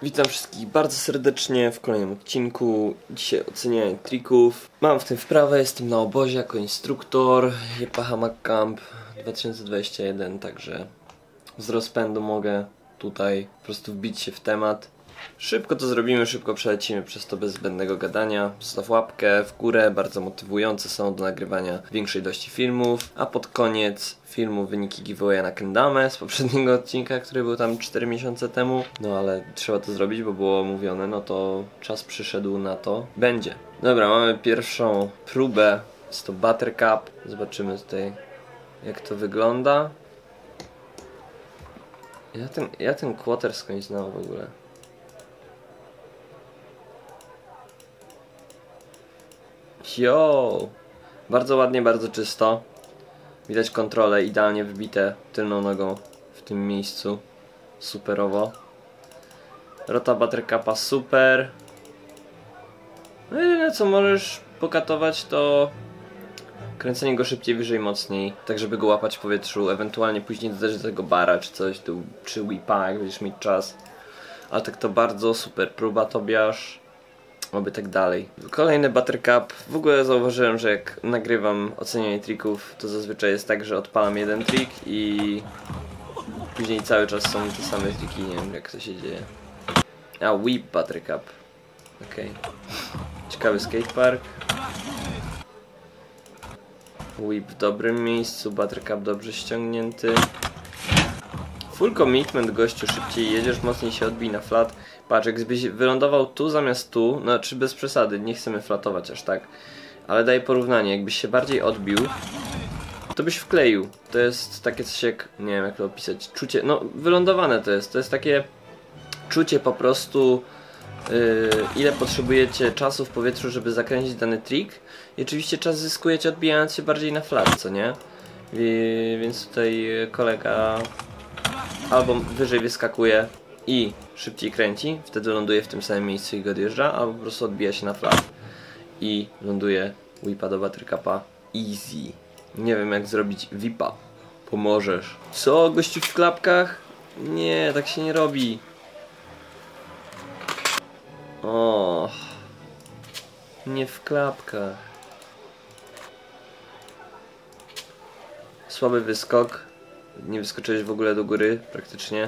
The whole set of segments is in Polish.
Witam wszystkich bardzo serdecznie w kolejnym odcinku. Dzisiaj ocenianie trików. Mam w tym wprawę, jestem na obozie jako instruktor Jepahamak Camp 2021, także z rozpędu mogę tutaj po prostu wbić się w temat. Szybko to zrobimy, szybko przelecimy przez to bez zbędnego gadania. Zostaw łapkę w górę, bardzo motywujące są do nagrywania większej ilości filmów. A pod koniec filmu wyniki giveawaya na kendamę z poprzedniego odcinka, który był tam 4 miesiące temu. No ale trzeba to zrobić, bo było mówione, no to czas przyszedł na to. Będzie. Dobra, mamy pierwszą próbę. Jest to Buttercup. Zobaczymy tutaj, jak to wygląda. Ja ten quarter skądś znał w ogóle. Jo! Bardzo ładnie, bardzo czysto. Widać kontrole idealnie wybite tylną nogą w tym miejscu. Superowo. Rota Buttercupa super. No jedyne co możesz pokatować to kręcenie go szybciej, wyżej, mocniej, tak żeby go łapać w powietrzu, ewentualnie później dodać do tego bara czy coś, czy whipa, jak będziesz mieć czas. Ale tak to bardzo super próba, Tobiasz. Oby tak dalej. Kolejny Buttercup. W ogóle zauważyłem, że jak nagrywam ocenianie trików, to zazwyczaj jest tak, że odpalam jeden trik i później cały czas są te same triki, nie wiem jak to się dzieje. A, whip Buttercup. Okej. Ciekawy skatepark. Whip w dobrym miejscu, Buttercup dobrze ściągnięty. Full commitment, gościu, szybciej jedziesz, mocniej się odbij na flat. Patrz, jakbyś wylądował tu zamiast tu, znaczy bez przesady, nie chcemy flatować aż tak, ale daję porównanie, jakbyś się bardziej odbił, to byś wkleił. To jest takie coś jak, nie wiem jak to opisać, czucie, no wylądowane to jest takie czucie po prostu, ile potrzebujecie czasu w powietrzu, żeby zakręcić dany trik i oczywiście czas zyskujecie odbijając się bardziej na flat, co nie? Więc tutaj kolega albo wyżej wyskakuje i szybciej kręci, wtedy ląduje w tym samym miejscu i go odjeżdża, albo po prostu odbija się na flat i ląduje whipa do Buttercupa easy. Nie wiem jak zrobić whipa. Pomożesz. Co? Gościu w klapkach? Nie, tak się nie robi. O, nie w klapkach. Słaby wyskok. Nie wyskoczyłeś w ogóle do góry praktycznie.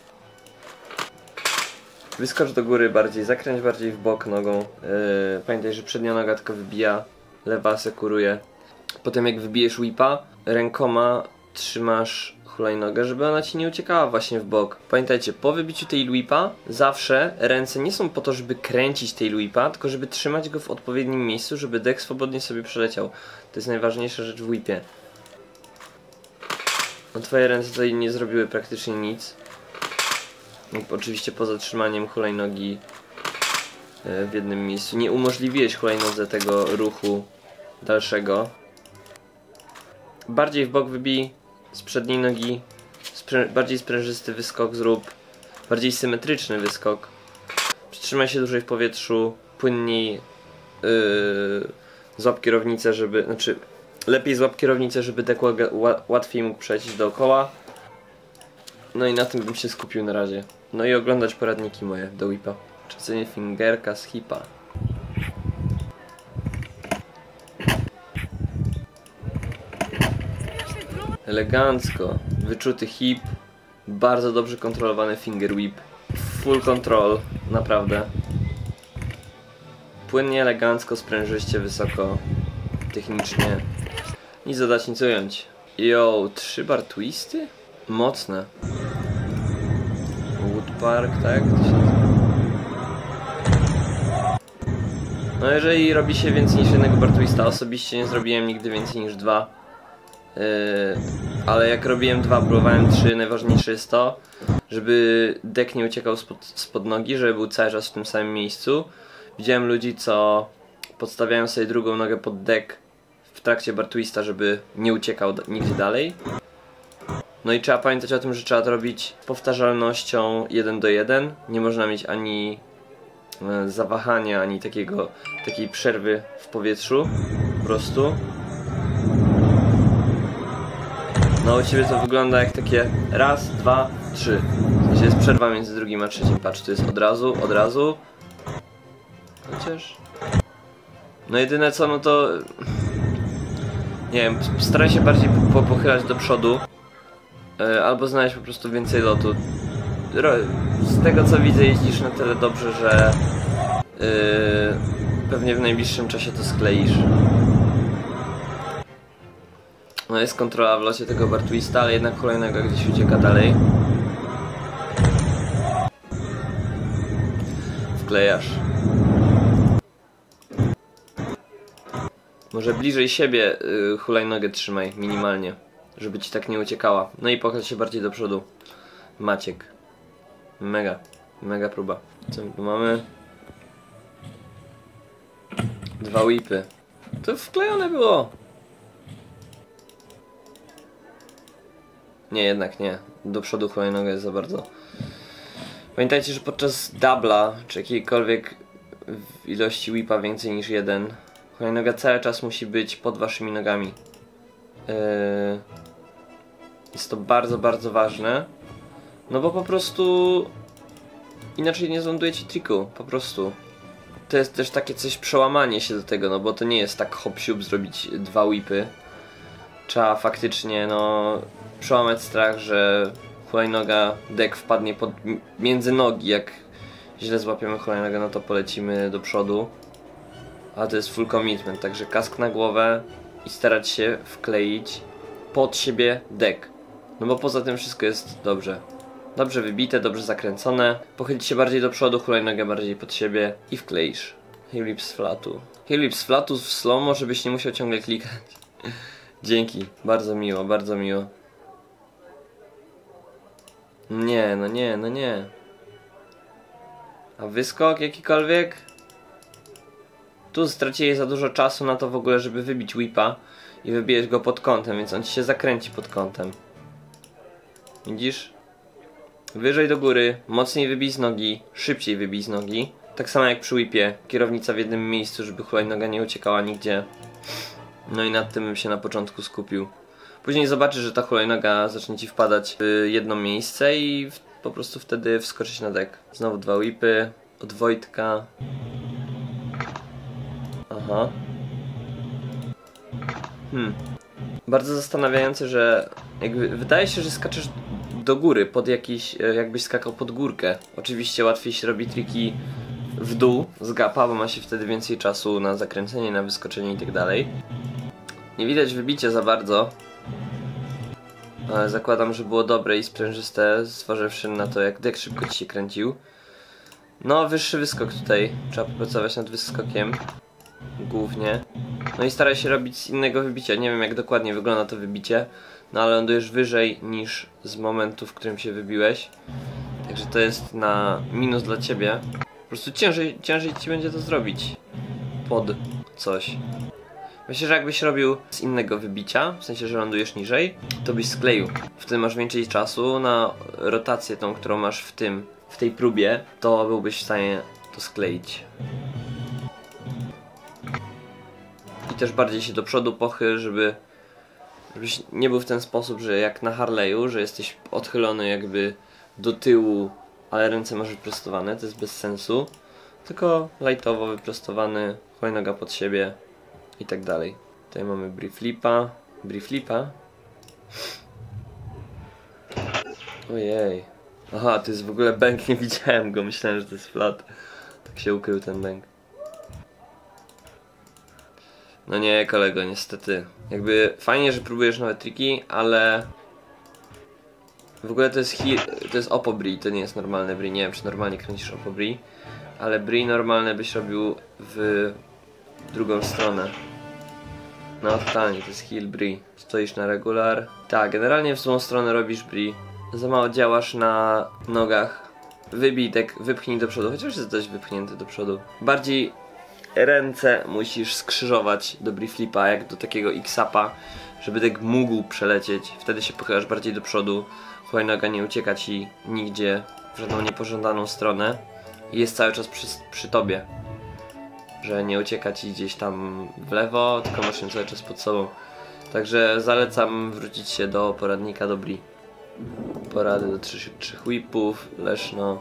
Wyskocz do góry bardziej, zakręć bardziej w bok nogą. Pamiętaj, że przednia noga tylko wybija, lewa asekuruje. Potem jak wybijesz whipa, rękoma trzymasz hulajnogę, żeby ona ci nie uciekała właśnie w bok. Pamiętajcie, po wybiciu tej whipa zawsze ręce nie są po to, żeby kręcić tej whipa, tylko żeby trzymać go w odpowiednim miejscu, żeby dek swobodnie sobie przeleciał. To jest najważniejsza rzecz w whipie. No twoje ręce tutaj nie zrobiły praktycznie nic. Oczywiście poza trzymaniem hulajnogi w jednym miejscu. Nie umożliwiłeś hulajnodze tego ruchu dalszego. Bardziej w bok wybij z przedniej nogi. Bardziej sprężysty wyskok zrób. Bardziej symetryczny wyskok. Przytrzymaj się dłużej w powietrzu. Płynniej złap kierownicę, żeby... Znaczy, lepiej złap kierownicę, żeby dek łatwiej mógł przejść dookoła. No i na tym bym się skupił na razie. No i oglądać poradniki moje do whipa. Czasenie fingerka z hipa. Elegancko. Wyczuty hip. Bardzo dobrze kontrolowany finger whip. Full control. Naprawdę. Płynnie, elegancko, sprężyście, wysoko. Technicznie. Nic dodać, nic ująć. Yo, 3 bar twisty? Mocne. Woodpark, tak? No jeżeli robi się więcej niż jednego bar twista, osobiście nie zrobiłem nigdy więcej niż 2. Ale jak robiłem 2, próbowałem 3, najważniejsze jest to, żeby dek nie uciekał spod nogi, żeby był cały czas w tym samym miejscu. Widziałem ludzi, co podstawiają sobie drugą nogę pod dek w trakcie bar twista, żeby nie uciekał nigdzie dalej. No i trzeba pamiętać o tym, że trzeba to robić powtarzalnością 1 do 1. Nie można mieć ani zawahania, ani takiej przerwy w powietrzu. Po prostu. No u ciebie to wygląda jak takie raz, dwa, trzy. Czy jest przerwa między drugim a trzecim? Patrz, tu jest od razu. Chociaż... No jedyne co, no to... Nie wiem, staraj się bardziej pochylać do przodu. Albo znaleźć po prostu więcej lotu. Z tego co widzę, jeździsz na tyle dobrze, że... pewnie w najbliższym czasie to skleisz. No jest kontrola w locie tego bar twista, ale jednak kolejnego gdzieś ucieka dalej. Wklejasz. Może bliżej siebie hulajnogę trzymaj, minimalnie. Żeby ci tak nie uciekała. No i pochyl się bardziej do przodu. Maciek. Mega próba. Co my tu mamy? 2 whipy. To wklejone było. Nie, jednak nie. Do przodu hulajnoga jest za bardzo. Pamiętajcie, że podczas dubla, czy jakiejkolwiek ilości whipa więcej niż 1, hulajnoga cały czas musi być pod waszymi nogami. Jest to bardzo ważne. No bo po prostu inaczej nie zlądujecie triku, po prostu. To jest też takie coś przełamanie się do tego, no bo to nie jest tak hop siup zrobić 2 whipy. Trzeba faktycznie, no, przełamać strach, że hulajnoga, deck wpadnie między nogi. Jak źle złapiemy hulajnogę, no to polecimy do przodu. A to jest full commitment, także kask na głowę i starać się wkleić pod siebie deck. No bo poza tym wszystko jest dobrze. Dobrze wybite, dobrze zakręcone. Pochylić się bardziej do przodu, hulajnogę bardziej pod siebie i wkleisz. Heel whip z flatu. Heel whip z flatu w slow-mo, żebyś nie musiał ciągle klikać. Dzięki, bardzo miło, bardzo miło. Nie, no nie, no nie. A wyskok jakikolwiek? Tu straciłeś za dużo czasu na to w ogóle, żeby wybić whipa i wybijesz go pod kątem, więc on ci się zakręci pod kątem. Widzisz? Wyżej do góry, mocniej wybij z nogi, szybciej wybij z nogi. Tak samo jak przy whipie, kierownica w jednym miejscu, żeby hulajnoga nie uciekała nigdzie. No i nad tym bym się na początku skupił. Później zobaczysz, że ta hulajnoga zacznie ci wpadać w jedno miejsce i po prostu wtedy wskoczyć na deck. Znowu 2 whipy, od Wojtka. Aha. Bardzo zastanawiające, że jakby wydaje się, że skaczesz do góry, pod jakiś, jakbyś skakał pod górkę. Oczywiście łatwiej się robi triki w dół z gapa, bo ma się wtedy więcej czasu na zakręcenie, na wyskoczenie i tak dalej. Nie widać wybicia za bardzo, ale zakładam, że było dobre i sprężyste, zważywszy na to, jak deck szybko ci się kręcił. No, wyższy wyskok tutaj. Trzeba popracować nad wyskokiem. Głównie. No i staraj się robić z innego wybicia. Nie wiem, jak dokładnie wygląda to wybicie, no ale lądujesz wyżej niż z momentu, w którym się wybiłeś. Także to jest na minus dla ciebie. Po prostu ciężej ci będzie to zrobić pod coś. Myślę, że jakbyś robił z innego wybicia, w sensie, że lądujesz niżej, to byś skleił. Wtedy masz więcej czasu na rotację tą, którą masz w tej próbie, to byłbyś w stanie to skleić. I też bardziej się do przodu pochyl, żebyś nie był w ten sposób, że jak na Harley'u, że jesteś odchylony jakby do tyłu, ale ręce masz wyprostowane, to jest bez sensu. Tylko lightowo wyprostowany, hulajnoga pod siebie i tak dalej. Tutaj mamy brieflipa. Brieflipa? Ojej. Aha, to jest w ogóle bęk, nie widziałem go, myślałem, że to jest flat. Tak się ukrył ten bęk. No nie, kolego, niestety. Jakby fajnie, że próbujesz nowe triki, ale... W ogóle to jest Oppo Bri, to nie jest normalne Bri. Nie wiem, czy normalnie kręcisz Oppo Bri, ale Bri normalne byś robił w drugą stronę. No totalnie, to jest heel Bri. Stoisz na regular. Tak, generalnie w złą stronę robisz Bri. Za mało działasz na nogach. Wybij tak, wypchnij do przodu, chociaż jest dość wypchnięty do przodu. Bardziej ręce musisz skrzyżować do brieflipa, jak do takiego X-upa, żeby tak mógł przelecieć. Wtedy się pochylasz bardziej do przodu. Hulajnoga nie ucieka ci nigdzie w żadną niepożądaną stronę. I jest cały czas przy tobie. Że nie ucieka ci gdzieś tam w lewo, tylko masz ją cały czas pod sobą. Także zalecam wrócić się do poradnika do Bri. porady do 3 whipów, Leszno.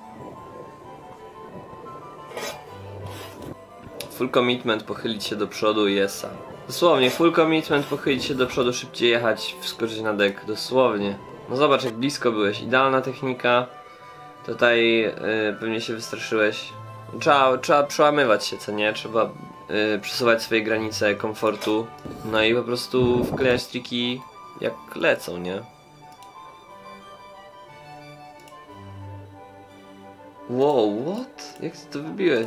Full commitment, pochylić się do przodu i esa. Dosłownie, full commitment, pochylić się do przodu, szybciej jechać, wskoczyć na dek, dosłownie. No zobacz jak blisko byłeś, idealna technika. Tutaj pewnie się wystraszyłeś. Trzeba przełamywać się, co nie? Trzeba przesuwać swoje granice komfortu. No i po prostu wklejać triki jak lecą, nie? Wow, what? Jak ty to wybiłeś?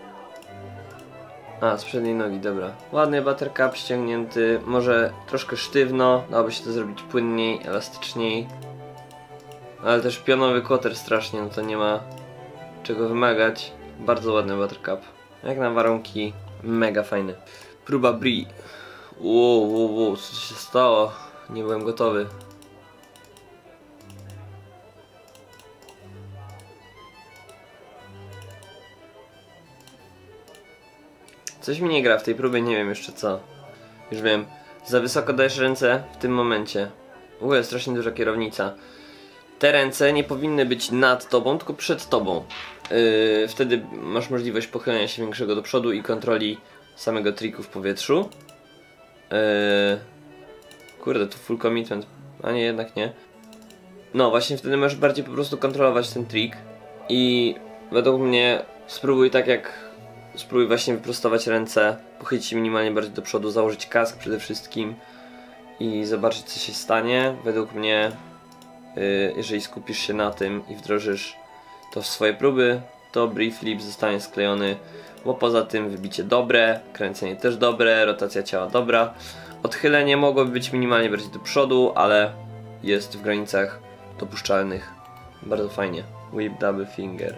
A, z przedniej nogi, dobra. Ładny buttercup ściągnięty, może troszkę sztywno, dałoby się to zrobić płynniej, elastyczniej. Ale też pionowy quarter strasznie, no to nie ma czego wymagać. Bardzo ładny buttercup. Jak na warunki, mega fajny. Próba Brie. Wow, co się stało? Nie byłem gotowy. Coś mi nie gra w tej próbie, nie wiem jeszcze co. Już wiem. Za wysoko dajesz ręce w tym momencie. W ogóle strasznie duża kierownica. Te ręce nie powinny być nad tobą, tylko przed tobą. Wtedy masz możliwość pochylenia się większego do przodu i kontroli samego triku w powietrzu. Kurde, tu full commitment. A nie, jednak nie. No właśnie wtedy możesz bardziej po prostu kontrolować ten trik. I według mnie spróbuj tak jak... Spróbuj właśnie wyprostować ręce, pochylić się minimalnie bardziej do przodu, założyć kask przede wszystkim i zobaczyć co się stanie. Według mnie, jeżeli skupisz się na tym i wdrożysz to w swoje próby, to Brie flip zostanie sklejony, bo poza tym wybicie dobre, kręcenie też dobre, rotacja ciała dobra. Odchylenie mogłoby być minimalnie bardziej do przodu, ale jest w granicach dopuszczalnych. Bardzo fajnie. Whip double finger.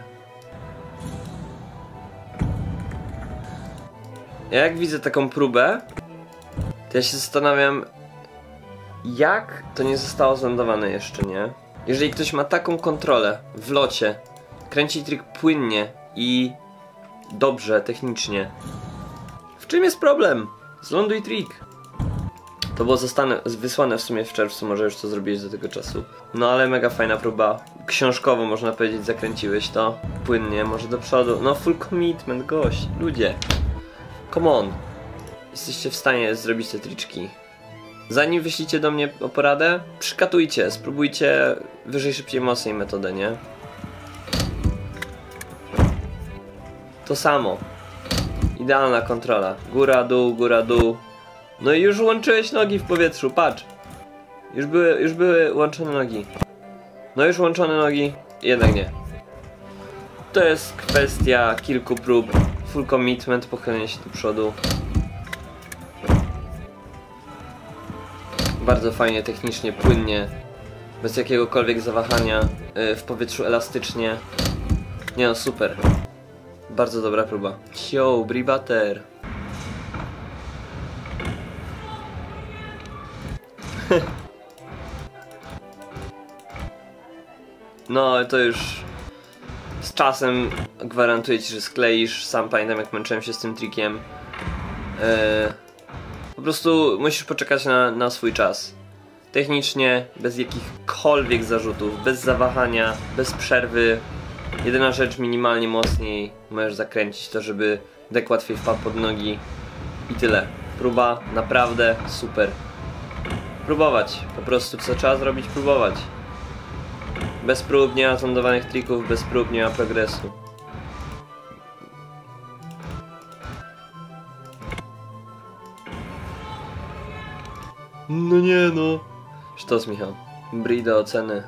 Ja jak widzę taką próbę, to ja się zastanawiam, jak to nie zostało zlądowane jeszcze, nie? Jeżeli ktoś ma taką kontrolę w locie, kręci trik płynnie i dobrze, technicznie, w czym jest problem? Zląduj trik. To było wysłane w sumie w czerwcu, może już to zrobiłeś do tego czasu. No ale mega fajna próba. Książkowo można powiedzieć, zakręciłeś to. Płynnie, może do przodu. No full commitment, gość, ludzie. Come on. Jesteście w stanie zrobić te triczki. Zanim wyślicie do mnie o poradę, przykatujcie, spróbujcie wyżej, szybciej, mocniej metodę, nie? To samo. Idealna kontrola. Góra, dół. No i już łączyłeś nogi w powietrzu, patrz. Już były łączone nogi. No już łączone nogi, jednak nie. To jest kwestia kilku prób. Full commitment, pochylenie się do przodu. Bardzo fajnie, technicznie, płynnie. Bez jakiegokolwiek zawahania. W powietrzu elastycznie. Nie no, super. Bardzo dobra próba. Yo, Brie butter. No, to już z czasem gwarantuję ci, że skleisz. Sam pamiętam, jak męczyłem się z tym trikiem. Po prostu musisz poczekać na swój czas. Technicznie, bez jakichkolwiek zarzutów, bez zawahania, bez przerwy. Jedyna rzecz, minimalnie mocniej możesz zakręcić to, żeby dek łatwiej wpadł pod nogi. I tyle. Próba naprawdę super. Próbować. Po prostu co trzeba zrobić? Próbować. Bez prób nie ma zlądowanych trików, bez prób nie ma progresu. No nie no. Sztos, Michał. Brie do oceny.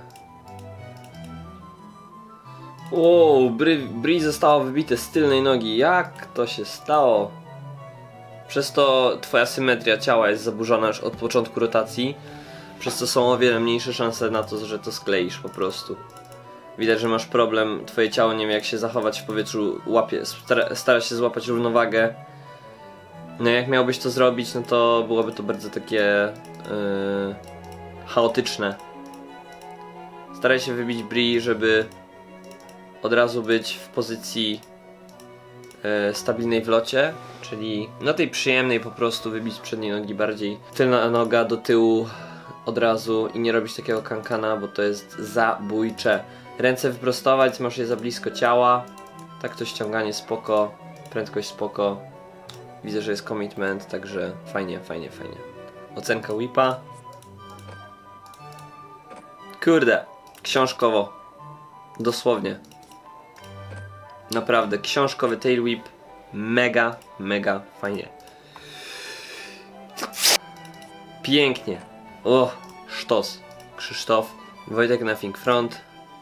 Wow, Brie zostało wybite z tylnej nogi. Jak to się stało? Przez to twoja symetria ciała jest zaburzona już od początku rotacji. Przez co są o wiele mniejsze szanse na to, że to skleisz po prostu. Widać, że masz problem, twoje ciało nie wie jak się zachować w powietrzu, stara się złapać równowagę. No jak miałbyś to zrobić, no to byłoby to bardzo takie chaotyczne. Staraj się wybić Brie, żeby od razu być w pozycji stabilnej w locie, czyli no tej przyjemnej po prostu, wybić z przedniej nogi bardziej. Tylna noga do tyłu od razu i nie robić takiego kankana, bo to jest zabójcze. Ręce wyprostować, masz je za blisko ciała. Tak to ściąganie spoko, prędkość spoko. Widzę, że jest commitment, także fajnie, fajnie, fajnie. Ocenka whipa. Kurde, książkowo. Dosłownie. Naprawdę, książkowy tail whip. Mega, mega fajnie. Pięknie. O, sztos. Krzysztof. Wojtek Nothing Front.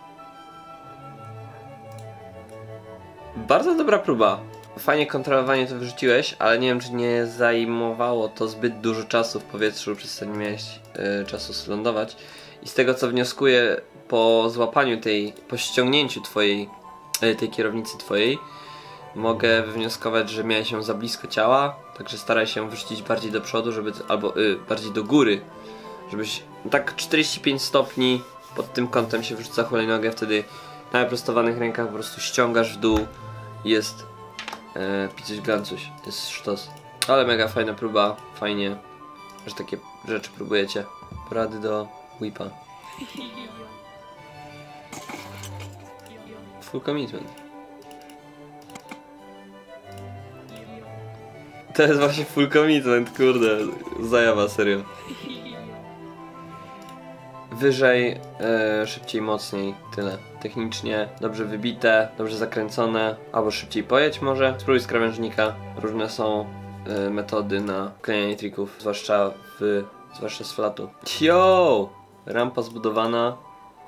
Bardzo dobra próba. Fajnie kontrolowanie to wyrzuciłeś, ale nie wiem, czy nie zajmowało to zbyt dużo czasu w powietrzu, przez co nie miałeś czasu lądować. I z tego, co wnioskuję po złapaniu po ściągnięciu tej kierownicy twojej, mogę wywnioskować, że miałeś ją za blisko ciała, także staraj się wyrzucić bardziej do przodu, albo bardziej do góry, żebyś tak 45 stopni pod tym kątem się wyrzuca hulajnogę, wtedy na wyprostowanych rękach po prostu ściągasz w dół i jest picuś glancuś, jest sztos. Ale mega fajna próba, fajnie, że takie rzeczy próbujecie. Porady do whipa. Full commitment. To jest właśnie full commitment, kurde, zajawa, serio. Wyżej, szybciej, mocniej, tyle. Technicznie, dobrze wybite, dobrze zakręcone, albo szybciej pojedź może. Spróbuj z krawężnika, różne są metody na wklejanie trików, zwłaszcza z flatu. Yo! Rampa zbudowana.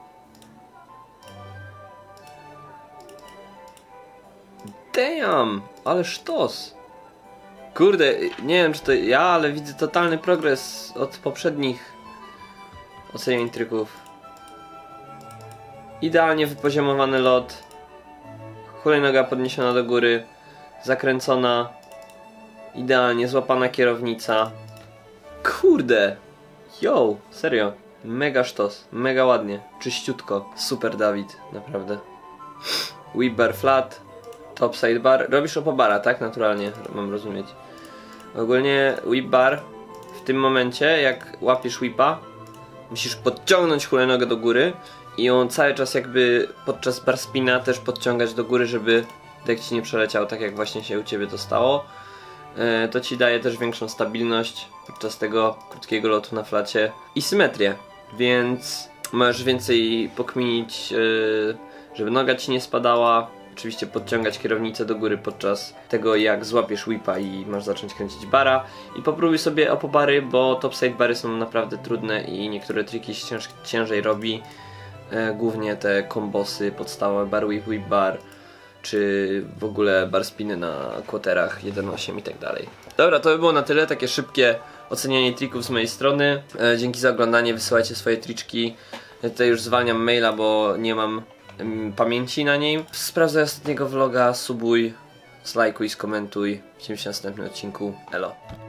Damn! Ale sztos! Kurde, nie wiem czy to ja, ale widzę totalny progres od poprzednich oceniań trików. Idealnie wypoziomowany lot. Hulajnoga podniesiona do góry. Zakręcona. Idealnie złapana kierownica. Kurde! Yo! Serio. Mega sztos. Mega ładnie. Czyściutko. Super Dawid. Naprawdę. Whip bar flat. Topside bar. Robisz opobara, tak? Naturalnie. Mam rozumieć. Ogólnie whip bar w tym momencie, jak łapiesz whipa, musisz podciągnąć hulajnogę do góry i ją cały czas jakby podczas bar spina też podciągać do góry, żeby dek ci nie przeleciał, tak jak właśnie się u ciebie to stało. To ci daje też większą stabilność podczas tego krótkiego lotu na flacie i symetrię, więc możesz więcej pokminić, żeby noga ci nie spadała. Oczywiście podciągać kierownicę do góry podczas tego, jak złapiesz whipa i masz zacząć kręcić bara. I popróbuj sobie opobary, bo topside bary są naprawdę trudne i niektóre triki się ciężej robi. Głównie te kombosy, podstawowe bar whip, whip bar, czy w ogóle bar spiny na quarterach 1.8 i tak dalej. Dobra, to by było na tyle, takie szybkie ocenianie trików z mojej strony. Dzięki za oglądanie, wysyłajcie swoje triczki. Ja tutaj już zwalniam maila, bo nie mam pamięci na niej. Sprawdzaj ostatniego vloga, subuj, zlajkuj, skomentuj. Widzimy się w następnym odcinku. Elo.